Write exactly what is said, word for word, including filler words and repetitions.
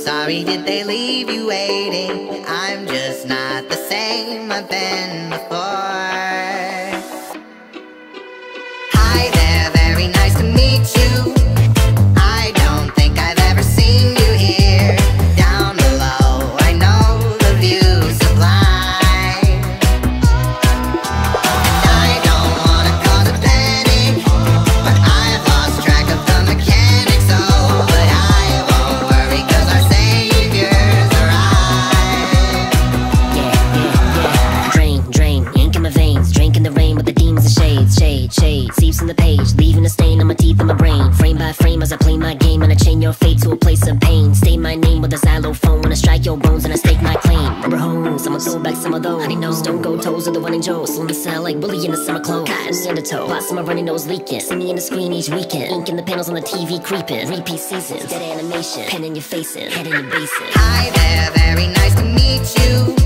sorry, did they leave you waiting? I'm just not the same I've been before. Hi there, very nice to meet you. I don't think I've ever seen you here. Down below, I know the view's sublime. And I don't wanna cause a panic, but I've lost track of the mechanics. Oh, but I won't worry, cause our savior's arrived. Yeah, yeah, yeah. Drain, drain, ink in my veins. Drink in the rain with the demons of shades. Shade, shade, seeps in the page, leaving a stain on my teeth and my brain. Frame by frame as I play my game, and I chain your fate to a place of pain. Stain my name with a xylophone when I strike your bones and I stake my claim. Rubber hose, I'ma throw back some of those. Honey nose, don't go toes of the running Joe. Slim cell like bully in the summer clothes. Cotton in the toe, plots on my runny nose leaking. See me in the screen each weekend. Ink in the panels on the T V creeping. Repeat seasons, dead animation, pen in your facing, head in your basin. Hi there, very nice to meet you.